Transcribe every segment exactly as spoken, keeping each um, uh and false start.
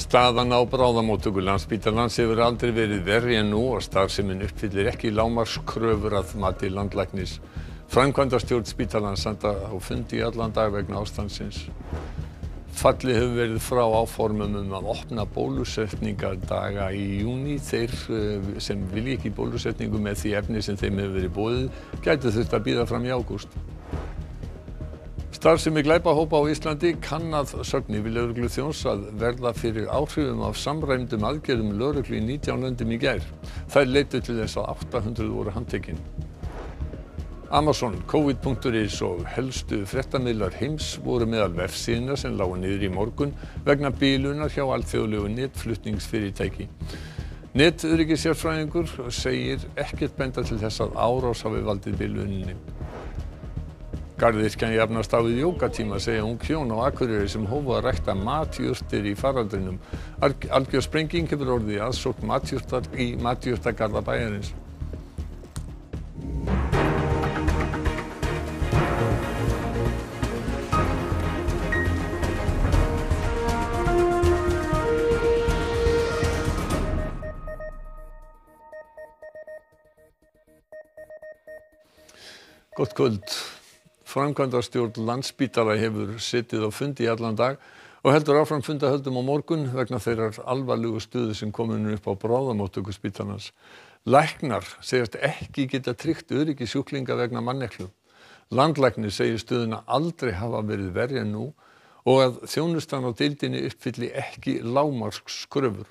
Staðan á bráðamóttöku Landspítalans hefur aldrei verið verri en nú og starfsemin uppfyllir ekki lágmarkskröfur að mati landlæknis. Framkvæmdastjórn spítalans standa á fundi í allan dag vegna ástandsins. Fallið hefur verið frá áformum um að opna bólusetningardaga í júní. Þeir sem vilja ekki bólusetningu með því efni sem þeim hefur verið boðið gætu þurft að bíða fram í ágúst. Starfsemi glæpahópa á Íslandi kann að sögn yfirlögregluþjóns að verða fyrir áhrifum af samræmdum aðgerðum lögreglu í nítján löndum í gær. Þær leiddu til þess að átta hundruð voru handtekin. Amazon, Covid punktur is og helstu fréttamiðlar heims voru meðal vefsíðna sem lágu niður í morgun vegna bilunar hjá alþjóðlegu netflutningsfyrirtæki. Netöryggisérfræðingur segir ekkert benda til þess að árás hafi valdið biluninni. Garðyrkjan jafnast á við jógatíma, segja ung hjón á Akureyri sem hófu að rækta matjurtir í faraldrinum. Algjör sprenging hefur orðið í aðsókn matjurtar í matjurtagarða bæjarins. Gott kvöld. Framkvæmdastjórn Landspítala hefur setið á fundi í allan dag og heldur áfram fundahöldum á morgun vegna þeirrar alvarlegu stöðu sem komin upp á bráðamóttöku spítalans. Læknar segjast ekki geta tryggt öryggi sjúklinga vegna manneklu. Landlæknir segir stöðuna aldrei hafa verið verri en nú og að þjónustan á deildinni uppfylli ekki lágmarkskröfur.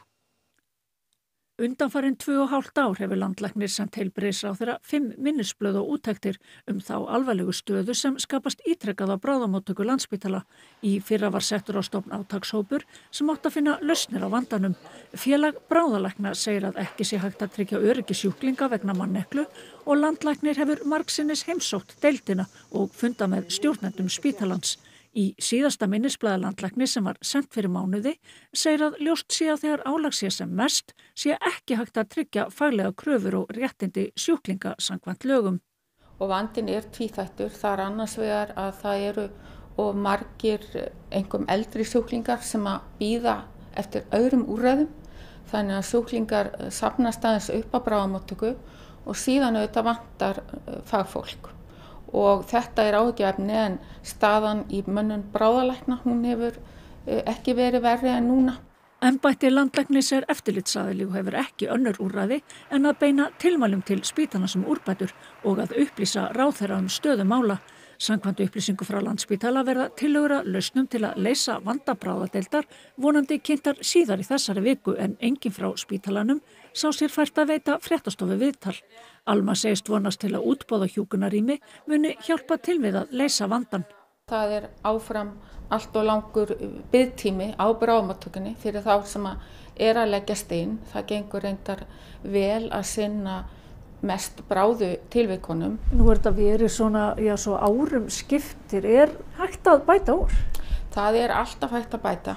Undanfarin tvö og hálft ár hefur landlæknir sent heilbrigðisráðherra fimm minnisblöð og úttektir um þá alvarlegu stöðu sem skapast ítrekað á bráðamóttöku Landspítala. Í fyrra var settur á stofn átakshópur sem átti að finna lausnir á vandanum. Félag bráðalækna segir að ekki sé hægt að tryggja öryggi sjúklinga vegna manneklu og landlæknir hefur margsinnis heimsótt deildina og funda með stjórnendum spítalans. Í síðasta minnisblaði landlækni sem var sent fyrir mánuði segir að ljóst sé að þegar álag sé sem mest sé ekki hægt að tryggja faglega kröfur og réttindi sjúklinga samkvæmt lögum. Og vandinn er tvíþættur. Það er annars vegar að það eru of margir einkum eldri sjúklingar sem að bíða eftir öðrum úrræðum. Þannig að sjúklingar safnast aðeins upp á bráðamóttöku og síðan auðvitað vantar fagfólk. Og þetta er áhyggjuefni en staðan í mönnun bráðalækna, hún hefur ekki verið verri en núna. Embætti landlæknis er eftirlitsaðili og hefur ekki önnur úrræði en að beina tilmælum til spítalans um úrbætur og að upplýsa ráðherra um stöðu mála. Samkvæmt upplýsingu frá Landspítala verða tillögur að lausnum til að leysa vanda bráðadeildar vonandi kynntar síðar í þessari viku en enginn frá spítalanum sá sér fært að veita fréttastofu viðtal. Alma segist vonast til að útboða hjúkrunarrými muni hjálpa til við að leysa vandann. Það er áfram allt og langur biðtími á bráðamóttökunni fyrir þá sem að er að leggjast inn. Það gengur reyndar vel að sinna mest bráðu tilvikunum. Nú er þetta verið svona, já, svo árum skiptir. Er hægt að bæta úr? Það er alltaf hægt að bæta.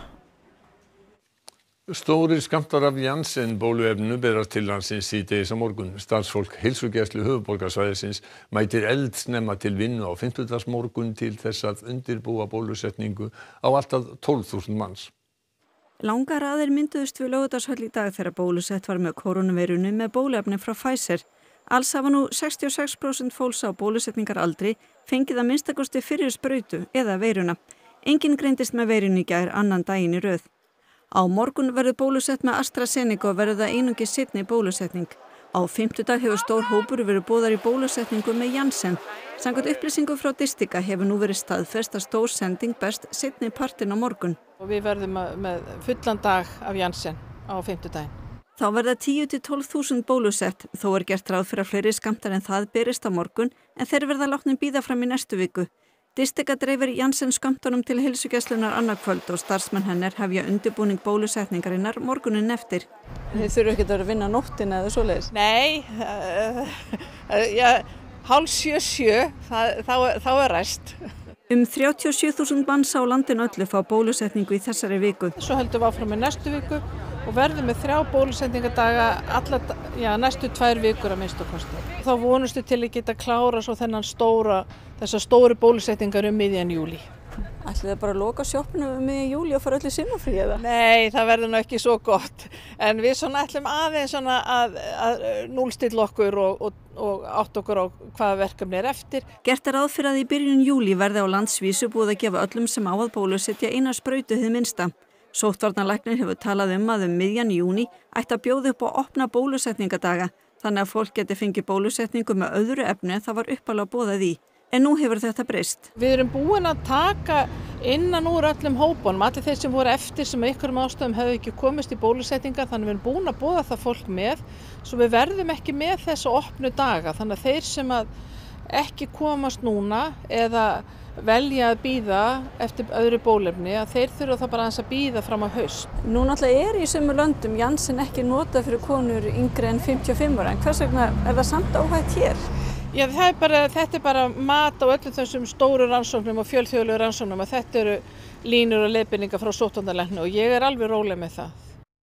Stórir skammtar af Janssen bóluefninu berast til landsins síðdegis á morgun. Starfsfólk heilsugæslu höfuðborgarsvæðisins mætir eldsnemma til vinnu á fimmtudagsmorgun til þess að undirbúa bólusetningu á allt að tólf þúsund manns. Langar raðir mynduðust við Laugardalshöll í dag þegar bólusett var með kórónuveirunni með bóluefni frá Pfizer. Alls hafa nú sextíu og sex prósent fólks á bólusetningaraldri fengið að minnsta kosti fyrir sprautu eða veiruna. Enginn greindist með veirunni í gær annan daginn í röð. Á morgun verður bólusett með AstraZeneca og verður það einungis seinni bólusetning. Á fimmtudag hefur stór hópur verið boðaður í bólusetningu með Janssen. Samkvæmt upplýsingum frá Distika hefur nú verið staðfest að stór sending berst seinni partinn á morgun. Og við verðum með fullan dag af Janssen á fimmtudaginn. Þá verða tíu til tólf þúsund bólusett, þó er gert ráð fyrir að fleiri skammtar en það berist á morgun en þeir verða látnir bíða fram í næstu viku. Distika dreifir Janssen skammtunum til heilsugæslunnar annað kvöld og starfsmenn hennar hefja undirbúning bólusetningarinnar morguninn eftir. Þið þurfum ekki að vinna nóttina eða svoleiðis? Nei, uh, uh, ja, hálf sjö sjö, það, þá, þá er ræst. Um þrjátíu og sjö þúsund manns á landinu öllu fá bólusetningu í þessari viku. Svo heldum við áfram með næstu viku og verðum með þrjá bólusetningardaga alla, já, næstu tvær vikur að minnstu kosti. Þá vonustu til að geta klára svo þennan stóra, þessar stóru bólusetningar um miðjan júlí. Ætlið þið bara að loka sjoppinu um miðjan júlí og fara öll í sumarfrí eða? Nei, það verður nú ekki svo gott. En við svona ætlum aðeins svona að, að núllstilla okkur og, og, og átt okkur á hvaða verkefni er eftir. Gert er ráð fyrir að í byrjun júlí verði á landsvísu búið að gefa öllum sem á að bólusetja eina sprautu hið minnsta. Sóttvarnalæknir hefur talað um að um miðjan júní ætti að bjóða upp á opna bólusetningadaga, þannig að fólk geti fengið bólusetningu með öðru efni en það var uppalega boðað í. En nú hefur þetta breyst. Við erum búin að taka innan úr öllum hópunum, allir þeir sem voru eftir sem einhverjum ástæðum hefðu ekki komist í bólusetningar, þannig við erum búin að boða það fólk með, svo við verðum ekki með þessa opnu daga, þannig að þeir sem að ekki komast núna eða velja að bíða eftir öðru bólefni, að þeir þurfa það bara aðeins að bíða fram á haust. Nú náttúrulega er í sumum löndum Janssen ekki notað fyrir konur yngri en fimmtíu og fimm ára, en hvers vegna er það samt óhætt hér? Já, það er bara, þetta er bara mat á öllum þessum stóru rannsóknum og fjölþjóðlegu rannsóknum að þetta eru línur og leiðbeiningar frá sóttvarnalækni og ég er alveg róleg með það.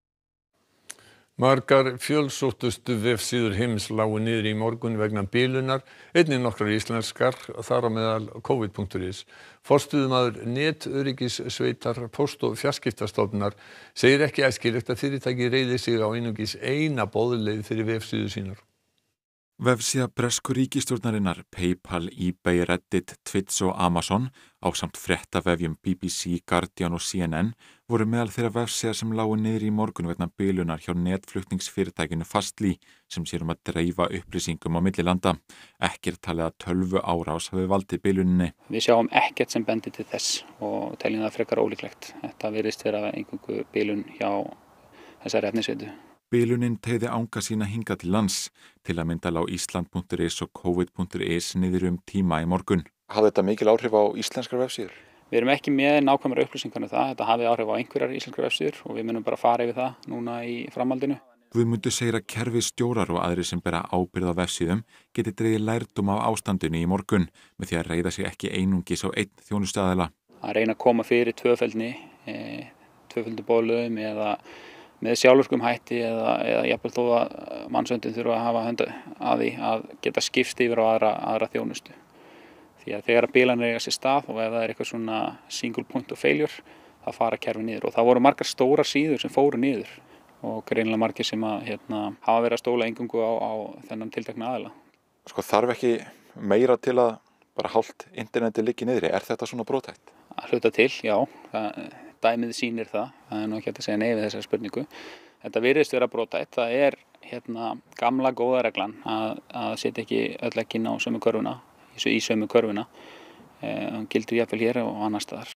Margar fjölsóttustu vefsíður heims lágu niður í morgun vegna bilunar, einnig nokkrar íslenskar, þar á meðal covid punktur is. Forstöðumaður netöryggissveitar Póst- og fjarskiptastofnunar segir ekki æskilegt að fyrirtæki reiði sig á einungis eina boðleið fyrir vefsíður sínar. Vefsíða bresku ríkisstjórnarinnar, PayPal, eBay, Reddit, Twitch og Amazon ásamt fréttavefjum B B C, Guardian og C N N voru meðal þeirra vefsíða sem lágu niður í morgun vegna bilunar hjá netflutningsfyrirtækinu Fastly sem sér um að dreifa upplýsingum á milli landa. Ekki er talið að tölvu árás hafi valdið biluninni. Við sjáum ekkert sem bendir til þess og teljum það frekar ólíklegt. Þetta virðist vera einhverju bilun hjá þessari efnisveitu. Bilunin teygði anga sína hingað til lands, til að mynda lá Ísland punktur is og covid punktur is niður um tíma í morgun. Hafði þetta mikil áhrif á íslenskar vefsíður? Við erum ekki með nákvæmara upplýsingar um það. Þetta hafi áhrif á einhverjar íslenskar vefsíður og við munum bara fara yfir það núna í framhaldinu. Guðmundur segir að kerfisstjórar og aðrir sem bera ábyrgð á vefsíðum geti dregið lærdóm af ástandinu í morgun með því að reiða sig ekki einungis á einn þjónustuaðila. Að reyna að koma fyrir tvöfeldni, e, tvöfeldu bóluðum eða með sjálfvirkum hætti eða, eða jafnvel þó að mannsöndin þurfa að hafa hönda að því að geta skipst yfir á aðra, aðra þjónustu. Því að þegar að bilanir eiga sér stað og ef það er eitthvað svona single point of failure, það fara kerfi niður. Og það voru margar stórar síður sem fóru niður og greinilega margir sem að hérna, hafa verið að stóla eingöngu á, á þennan tiltekna aðila. Sko þarf ekki meira til að bara hálft interneti liggi niðri? Er þetta svona brothætt? Að hluta til, já. Það, dæmið sýnir það, það er nú ekki hægt að segja nei við þessari spurningu. Þetta virðist vera brothætt, það er hérna, gamla góða reglan að, að setja ekki öll eggin á sömu körfuna, í sömu körfuna, e, gildir jafnvel hér og annar staðar.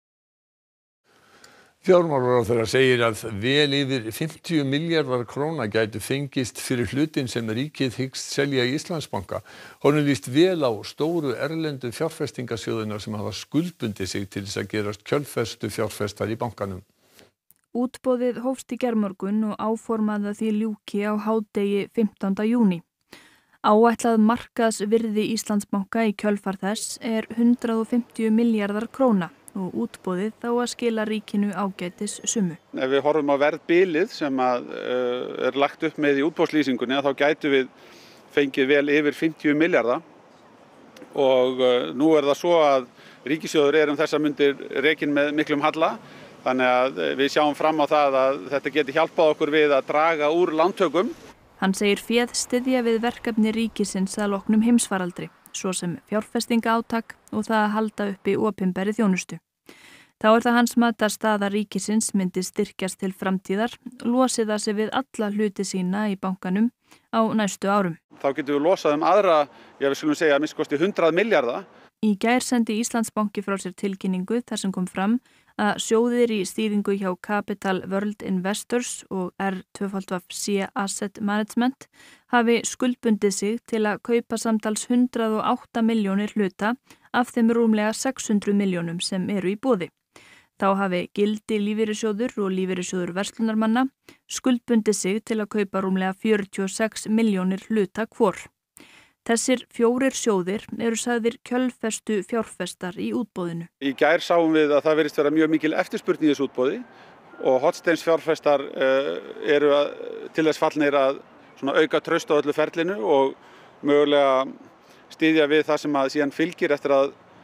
Fjármálaráðherra segir að vel yfir fimmtíu milljarðar króna gætu fengist fyrir hlutin sem ríkið hyggst selja í Íslandsbanka. Honum líst vel á stóru erlendu fjárfestingasjóðina sem hafa skuldbundið sig til þess að gerast kjölfestu fjárfestar í bankanum. Útboðið hófst í gærmorgun og áformað að því ljúki á hádegi fimmtánda júní. Áætlað markaðsvirði Íslandsbanka í kjölfar þess er hundrað og fimmtíu milljarðar króna. Og útboðið þá að skila ríkinu ágætis summu. Ef við horfum á verðbilið sem að, uh, er lagt upp með í útboðslýsingunni þá gætu við fengið vel yfir fimmtíu milljarða og uh, nú er það svo að ríkissjóður er um þessar mundir rekinn með miklum halla þannig að við sjáum fram á það að þetta geti hjálpað okkur við að draga úr lántökum. Hann segir féð styðja við verkefni ríkisins að loknum heimsfaraldri, svo sem fjárfestingaátak og það að halda uppi opinberri þjónustu. Þá er það hans mat að staða ríkisins myndi styrkjast til framtíðar, losi það sig við alla hluti sína í bankanum á næstu árum. Þá getum við losað um aðra, ég við skulum segja að minnst kosti hundrað milljarða. Í gær sendi Íslandsbanki frá sér tilkynningu þar sem kom fram að sjóðir í stýringu hjá Capital World Investors og R tvö C Asset Management hafi skuldbundið sig til að kaupa samtals hundrað og átta milljónir hluta af þeim rúmlega sex hundruð milljónum sem eru í boði. Þá hafi Gildi lífeyrissjóður og lífeyrissjóður verslunarmanna skuldbundið sig til að kaupa rúmlega fjörutíu og sex milljónir hluta hvor. Þessir fjórir sjóðir eru sagðir kjölfestu fjárfestar í útboðinu. Í gær sáum við að það virðist vera mjög mikil eftirspurn í þessu útboði og Hotsteins fjárfestar uh, eru að, til þess fallnir að svona auka traust á öllu ferlinu og mögulega styðja við það sem að síðan fylgir eftir að,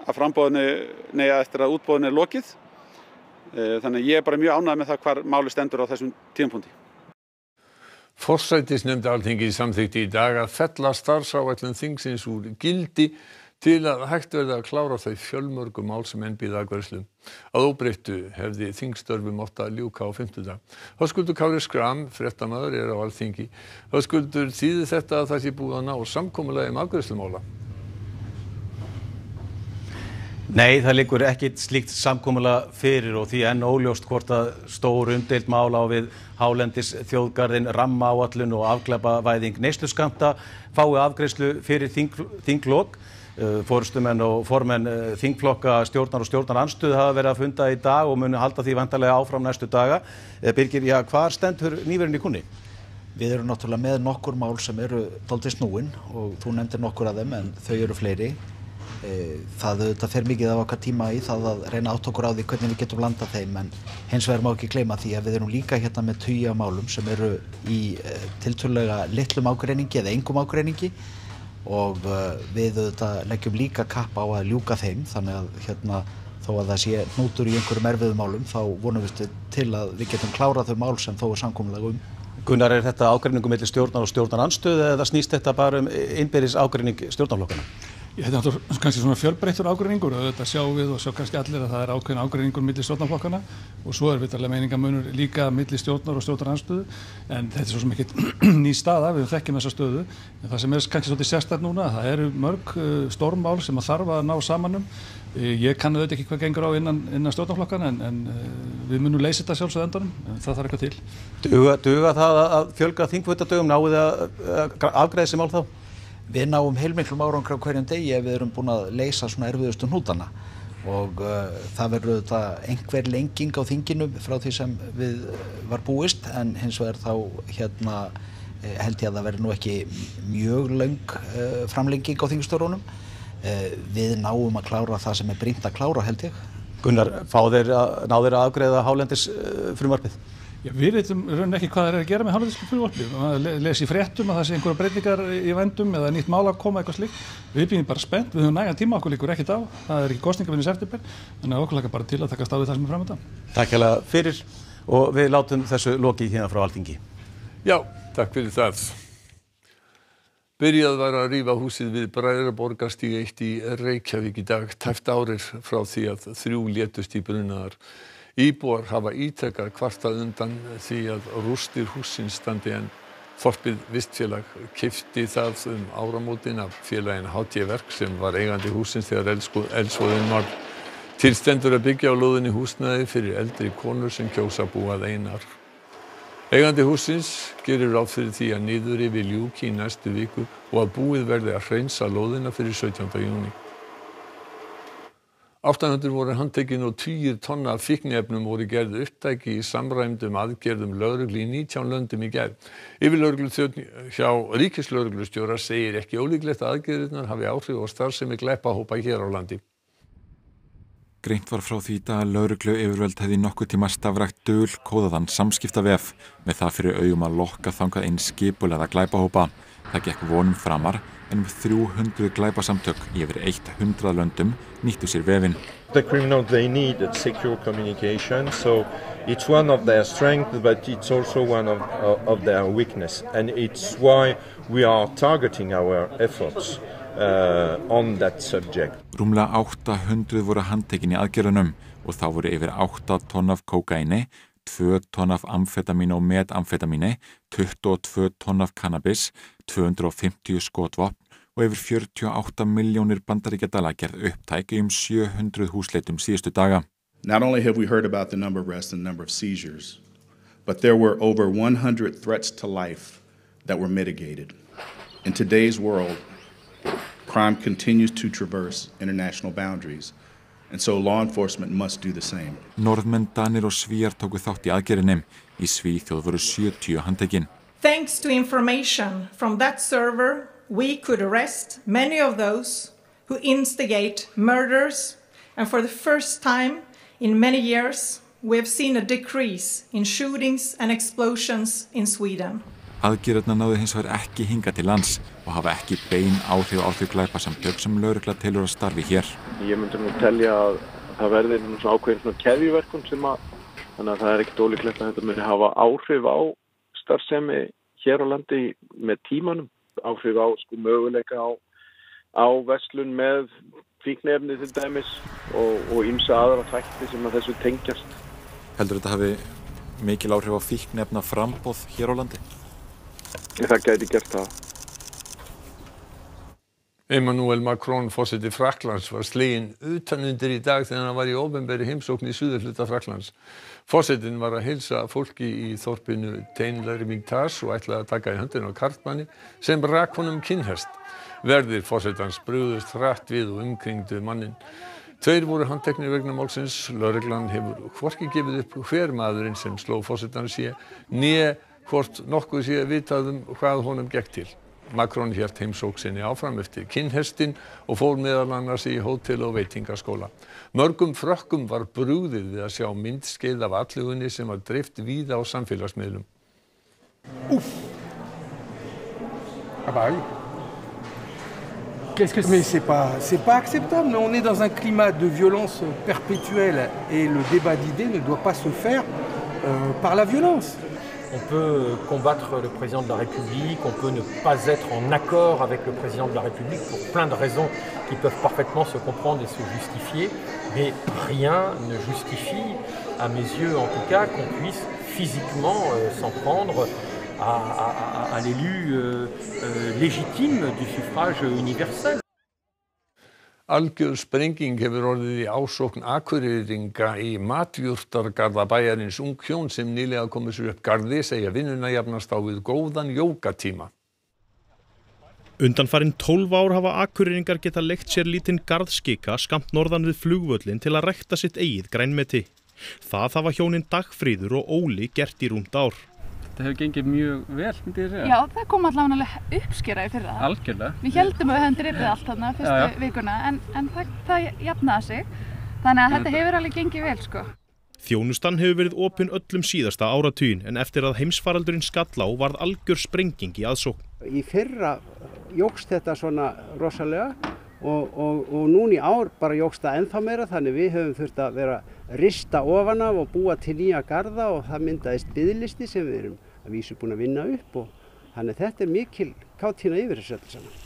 að framboðinu, nei eftir að útboðinu er lokið. Þannig að ég er bara mjög ánægður með það hvar máli stendur á þessum tímapunkti. Forsætisnefnd Alþingis samþykkti í dag að fella starfsáætlun þingsins úr gildi til að hægt verði að klára þau fjölmörgu mál sem enn bíða afgreiðslu. Að óbreyttu hefði þingstörfum átt að ljúka á fimmtudag. Höskuldur Kári Schram, fréttamaður, er á Alþingi. Höskuldur, þýðir þetta að það sé búið að ná samkomulagi um afgreiðslumála? Nei, það liggur ekkit slíkt samkomulag fyrir og því enn óljóst hvort að stór umdeild mál á við hálendis þjóðgarðinn, rammaáætlun og afglæpavæðing neysluskammta fái afgreiðslu fyrir þing, þinglok. Forystumenn og formenn þingflokka stjórnar og stjórnarandstöðu hafa verið að funda í dag og munu halda því vantarlega áfram næstu daga. Birgir, já, hvar stendur nýverinn í kunni? Við erum náttúrulega með nokkur mál sem eru dálítið snúin og þú nefndir nokkur af þeim en þau eru fleiri. Það auðvitað fer mikið af okkar tíma í það að reyna átt okkur á því hvernig við getum landað þeim en hins vegar má ekki gleyma því að við erum líka hérna með tugi af málum sem eru í tiltölulega litlum ágreiningi eða engum ágreiningi og við auðvitað leggjum líka kapp á að ljúka þeim þannig að hérna þó að það sé hnútur í einhverjum erfiðum málum þá vonum við til að við getum klárað þau mál sem þó er samkomulag um. Gunnar, er þetta ágreiningu milli stjórnar og stjórnarandstöðu eða snýst þetta bara um innbyrðis ágreining stjórnarflokkana? Þetta er náttúrulega kannski svona fjölbreyttur ágreiningur og þetta sjáum við og sjá kannski allir að það er ákveðin ágreiningur milli stjórnarflokkana og svo er vitanlega meiningamunur líka milli stjórnar og stjórnarandstöðu en þetta er svo sem ekkert ný staða, við þekkjum þessa stöðu en það sem er kannski svolítið sérstakt núna, það eru mörg stórmál sem að þarf að ná saman um. Ég kann auðvitað ekki hvað gengur á innan, innan stjórnarflokkana en, en við munum leysa þetta sjálfsögðu endanum, en það þarf eitthvað til. Duga, duga það að fjölga þingfundadögum, náið að afgreiða þessi mál þá? Við náum heilmiklum árangri á hverjum degi ef við erum búin að leysa svona erfiðustu hnútana og uh, það verður þetta einhver lenging á þinginu frá því sem við var búist en hins vegar þá hérna held ég að það verður nú ekki mjög löng uh, framlenging á þingstörunum. Uh, við náum að klára það sem er brýnt að klára held ég. Gunnar, fá þeir að, ná þeir að afgreiða hálendis uh, frumvarpið? Já, við veitum raun ekki hvað þeir eru að gera með hálendisfrumvarpið. Maður les í fréttum að það sé einhverjar breytingar í vændum eða nýtt mál að koma eitthvað slíkt. Við býðum bara spennt, við höfum nægan tíma, okkur liggur ekkert á. Það er ekki kosningavinnu í september, þannig að okkur lakar bara til að taka stáð við það sem er framöndan. Takk hérlega fyrir og við látum þessu lokið hérna frá Alþingi. Já, takk fyrir það. Byrjað var að rífa húsið við Bræðraborgarstíg eitt í Reykjavík í dag, tæpt árir frá því að þrjú létust í brunaðar. Íbúar hafa ítrekað kvartað undan því að rústir hússins standi en þorpið Vistfélag keypti það um áramótin af félaginu H T Verk sem var eigandi hússins þegar eldsvoðinn varð. Til stendur að byggja á lóðinni húsnæði fyrir eldri konur sem kjósa búað einar. Eigandi hússins gerir ráð fyrir því að niðurrifi ljúki í næstu viku og að búið verði að hreinsa lóðina fyrir sautjánda júní. átta hundruð voru handtekin og tugir tonna af fíkniefnum voru gerð upptæki í samræmdum aðgerðum lögreglu í nítján löndum í gær. Yfirlögregluþjónn hjá ríkislögreglustjóra segir ekki ólíklegt að aðgerðirnar hafi áhrif á starfsemi glæpahópa hér á landi. Greint var frá því í dag að lögreglu yfirvöld hefði nokkuð tíma stafrækt dul kóðaðan samskiptavef með það fyrir augum að lokka þangað inn skipulega glæpahópa. Það gekk vonum framar en um þrjú hundruð glæpasamtök í yfir hundrað löndum nýttu sér vefinn. The criminals, they need secure communication, so it's one of their strengths, but it's also one of, of their weakness, and it's why we are targeting our efforts uh, on that subject. Rúmlega átta hundruð voru handtekin í aðgerðunum og þá voru yfir átta tonn af kókaíni, tvö tonn af amfetamíni og metamfetamíni, tuttugu og tvö tonn af kannabis, tvö hundruð og fimmtíu skotvopn og yfir fjörutíu og átta milljónir bandaríkjadala gerð upptæk í um sjö hundruð húsleitum síðustu daga. Not only have we heard about the number of arrests and the number of seizures, but there were over one hundred threats to life that were mitigated. In today's world, crime continues to traverse international boundaries. And so law enforcement must do the same. Norðmenn, Danir og Svíar tóku þátt í aðgerðinni. Í Svíþjóð voru sjötíu handtekin. Thanks to information from that server, we could arrest many of those who instigate murders. And for the first time in many years, we have seen a decrease in shootings and explosions in Sweden. Aðgerðirnar náðu hins vegar ekki hingað til lands. og hafa ekki bein áhrif á þau glæpasamtök sem lögregla telur að starfi hér. Ég myndi nú telja að það verði svona ákveðin svona keðjuverkun sem að þannig að það er ekkert ólíklegt að þetta muni hafa áhrif á starfsemi hér á landi með tímanum, áhrif á sko möguleika á, á verslun með fíkniefni til dæmis og, og ýmsa aðra þætti sem að þessu tengjast. Heldur þetta hafi mikil áhrif á fíkniefna framboð hér á landi? Það gæti gert það. Emmanuel Macron, forseti Frakklands, var sleginn utanundir í dag þegar hann var í opinberri heimsókn í suðurhluta Frakklands. Forsetinn var að heilsa fólki í þorpinu Tain-l'Hermitage og ætlaði að taka í höndina á karlmanni sem rak honum kinnhest. Verðir forsetans brugðust hratt við og umkringdu manninn. Tveir voru handteknir vegna málsins. Lögreglan hefur hvorki gefið upp hver maðurinn sem sló forsetann sé, né hvort nokkuð sé vitað um hvað honum gekk til. Macron hélt heimsókn sinni áfram eftir kinnhestinn og fór meðal annars í hótel og veitingaskóla. Mörgum Frökkum var brugðið við að sjá myndskeið af athuguninni sem var dreift víða á samfélagsmiðlum. Ouf. Ah bah oui. Qu'est-ce que mais c'est pas c'est pas acceptable. On est dans un climat de violence perpétuelle et le débat d'idées ne doit pas se faire euh, par la violence. On peut combattre le président de la République, on peut ne pas être en accord avec le président de la République pour plein de raisons qui peuvent parfaitement se comprendre et se justifier, mais rien ne justifie, à mes yeux en tout cas, qu'on puisse physiquement euh, s'en prendre à, à, à l'élu euh, euh, légitime du suffrage universel. Algjör sprenging hefur orðið í ásókn Akureyringa í matjurtargarða bæjarins Ung hjón sem nýlega komu sér upp garði segja vinnuna jafnast á við góðan jógatíma. Undanfarin tólf ár hafa Akureyringar geta leigt sér lítinn garðskika skammt norðan við flugvöllin til að rækta sitt eigið grænmeti. Það hafa hjónin Dagfríður og Óli gert í rúmt ár. Þetta hefur gengið mjög vel, myndi ég segja. Já, það kom allavega uppskera í fyrra. Algjörlega. Við heldum að við höfum drifið allt þarna fyrstu já, já. vikuna, en, en það, það jafnaði sig. Þannig að þetta hefur alveg gengið vel, sko. Þjónustan hefur verið opin öllum síðasta áratuginn, en eftir að heimsfaraldurinn skall á varð algjör sprenging í aðsókn. Í fyrra jókst þetta svona rosalega og, og, og núna í ár bara jókst það ennþá meira, þannig við höfum þurft að vera rista ofan af og búa til nýja garða og það myndaðist biðlisti sem við erum að vísu búin að vinna upp og þannig þetta er mikil kátína yfir þessu öllu saman.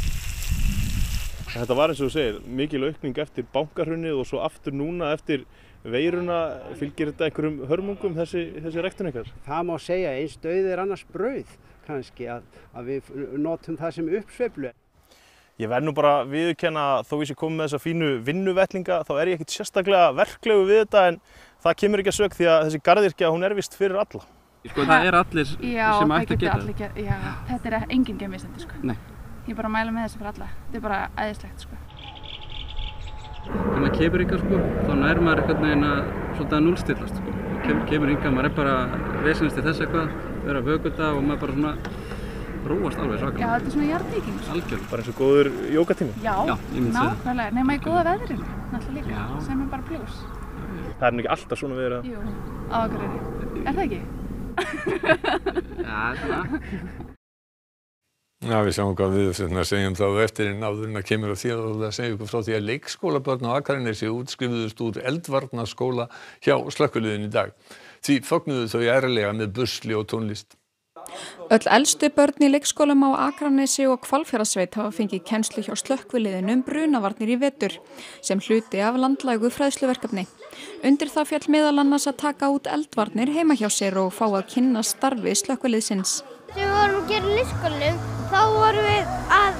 Þetta var eins og þú segir, mikil aukning eftir bankahrunið og svo aftur núna eftir veiruna. Fylgir þetta einhverjum hörmungum þessi, þessi ræktun ykkar? Það má segja eins dauði er annars brauð kannski að, að við notum það sem uppsveiflu. Ég verð nú bara að viðurkenna að þó ég sé komið með þessa fínu vinnuvettlinga þá er ég ekkert sérstaklega verklegu við þetta en það kemur ekki að sök því að þessi garðyrkja hún er vist fyrir alla. Sko það er allir já, sem ætti að geta þetta. Já, þetta er engin gemistandi sko. Nei. Ég bara mæla með þessu fyrir alla. Þetta er bara æðislegt sko. Þegar maður kemur ykkar sko, þá nær maður einhvern veginn að svolítið að núllstillast sko. Kemur, kemur ykkar, maður er bara vesenast í þess eitthvað, vera að vökuta og maður bara svona róast alveg svakalega. Já, þetta er svona jarðvíking. Algjörlega. Bara eins og góður jógatími. Já, Já nákvæmlega. Nema í góða veðrinu, náttúrulega líka, Já. sem er bara pljús. Það er nú ekki alltaf svona við að... Jú, á Akureyri. Er það ekki? Já, svona. Já, við sjáum hvað við segjum þá eftir en áðurinn að kemur á því að það segja ykkur frá því að leikskólabörn á Akranesi útskrifuðust úr eldvarnaskóla hjá slökkviliðinu í dag. Því fögnuðu þau ærlega með busli og tónlist. Öll elstu börn í leikskólum á Akranesi og Hvalfjarðarsveit hafa fengið kennslu hjá slökkviliðinu um brunavarnir í vetur sem hluti af landlægu fræðsluverkefni. Undir það féll meðal annars að taka út eldvarnir heima hjá sér og fá að kynna starfi slökkviliðsins. Þegar við vorum að gera í leikskólanum, þá vorum við að,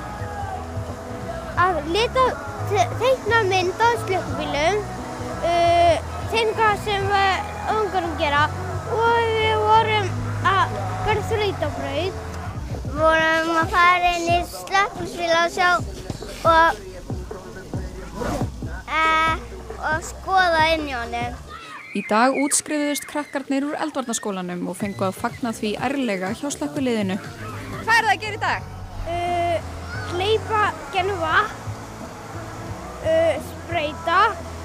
að lita, teikna mynd á slökkvibílum, uh, teikna sem við ungarum gera og við vorum að gera þrautabraut. Við vorum að fara inn í slökkvibíl og sjá og, uh, og skoða inn í honum. Í dag útskrifuðust krakkarnir úr eldvarnaskólanum og fengu að fagna því ærlega hjá slökkviliðinu. Hvað er það að gera í dag? Uh, hleypa genið vatn, uh, spreyta,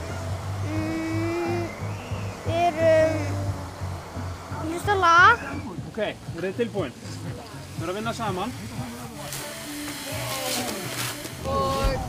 um, við erum hlusta lag. Ok, við erum tilbúin. Við erum að vinna saman.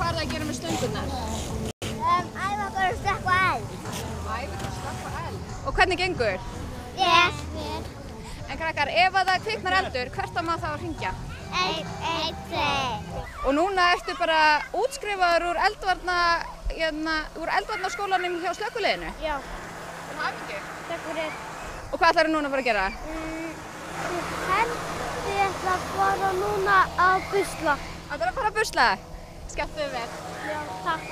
Hvað er það að gera með stöngunar? Um, æfa bara að stökkva eld. Æfa bara að stökkva eld. Og hvernig gengur? Vel. En krakkar, ef að það kviknar eldur, hvert á maður þá að hringja? Einn, einn, tveir. Og núna ertu bara útskrifaður úr eldvarna, hérna, úr eldvarnaskólanum hjá slökkviliðinu? Já. Til hamingju. Takk fyrir. Og hvað ætlarðu núna að fara að gera? Mm, ég held ég ætla að fara núna að busla. Ætlarðu að fara að busla? Skemmtu þig vel. Já, takk.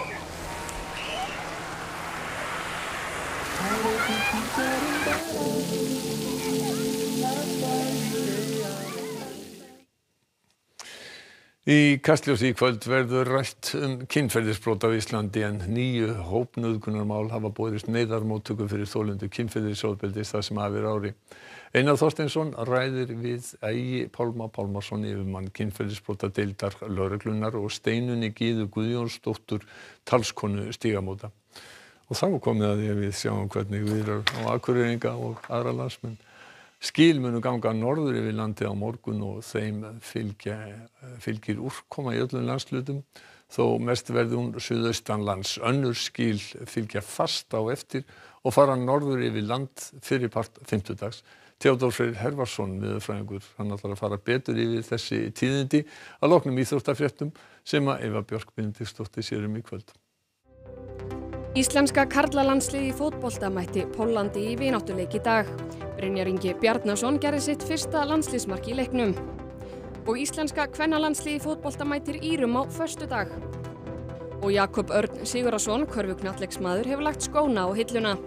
Í Kastljósi í kvöld verður rætt um kynferðisbrot á Íslandi en níu hópnauðgunarmál hafa borist neyðarmóttöku fyrir þolendur kynferðisofbeldis það sem af er ári. Einar Þorsteinsson ræðir við Ægi Pálma Pálmason yfirmann kynferðisbrotadeildar lögreglunnar og Steinunni Gyðu Guðjónsdóttur talskonu Stígamóta. Og þá er komið að því að við sjáum hvernig viðrar á Akureyringa og aðra landsmenn. Skil munu ganga norður yfir landið á morgun og þeim fylgja, fylgir úrkoma í öllum landshlutum þó mest verður hún suðaustanlands. Önnur skil fylgja fast á eftir og fara norður yfir land fyrirpart fimmtudags. Theodór Freyr Hervarsson veðurfræðingur hann ætlar að fara betur yfir þessi tíðindi að loknum íþróttafréttum sem að Eva Björk Benediktsdóttir sér um í kvöld. Íslenska karlalandsliðið í fótbolta mætti Póllandi í vináttuleik í dag. Brynjar Ingi Bjarnason gerði sitt fyrsta landsliðsmark í leiknum. Og íslenska kvennalandsliðið í fótbolta mætir Írum á föstudag. Og Jakob Örn Sigurðarson, körfuknattleiksmaður, hefur lagt skóna á hilluna.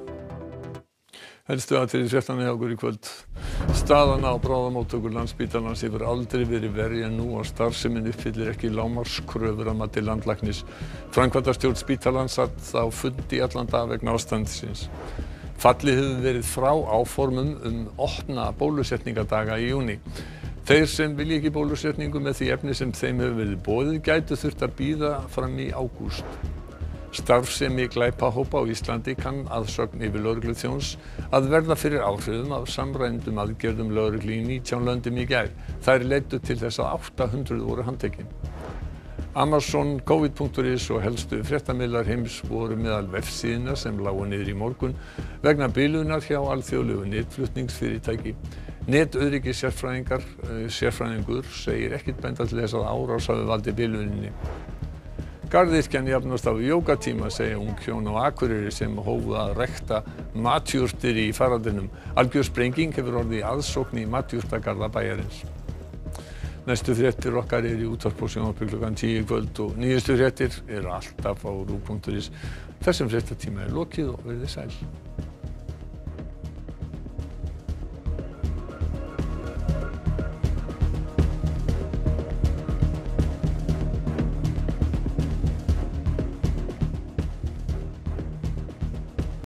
Helstu atriði fréttanna hjá okkur í kvöld. Staðan á bráðamóttöku Landspítalans hefur aldrei verið verri en nú og starfsemin uppfyllir ekki lágmarkskröfur að mati landlæknis. Framkvæmdastjórn spítalans satt á fundi allan dag vegna ástandsins. Fallið hefur verið frá áformum um opna bólusetningadaga í júní. Þeir sem vilja ekki bólusetningu með því efni sem þeim hefur verið boðið gætu þurft að bíða fram í ágúst. Starfsemi glæpahópa á Íslandi kann að sögn yfirlögregluþjóns að verða fyrir áhrifum af samræmdum aðgerðum lögreglu í nítján löndum í gær. Þær leiddu til þess að átta hundruð voru handtekin. Amazon, Covid punktur is og helstu fréttamiðlar heims voru meðal vefsíðna sem lágu niður í morgun vegna bilunar hjá alþjóðlegu netflutningsfyrirtæki. Netöryggi sérfræðingar, sérfræðingur segir ekkert benda til þess að árás hafi valdið biluninni. Garðyrkjan jafnast á jógatíma, segja ung hjón á Akureyri sem hófu að rækta matjurtir í faraldrinum. Algjör sprenging hefur orðið í aðsókn í matjurtagarða bæjarins. Næstu fréttir okkar eru í útvarpi og sjónvarpi klukkan tíu í kvöld og nýjustu fréttir eru alltaf á ruv punktur is. Þessum fréttatíma er lokið og verið sæl.